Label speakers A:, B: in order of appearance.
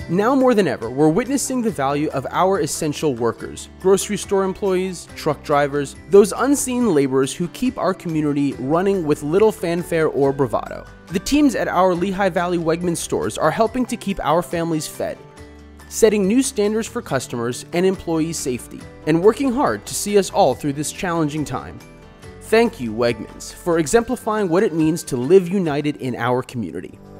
A: Now more than ever, we're witnessing the value of our essential workers, grocery store employees, truck drivers, those unseen laborers who keep our community running with little fanfare or bravado. The teams at our Lehigh Valley Wegmans stores are helping to keep our families fed, setting new standards for customers and employee safety, and working hard to see us all through this challenging time. Thank you, Wegmans, for exemplifying what it means to live united in our community.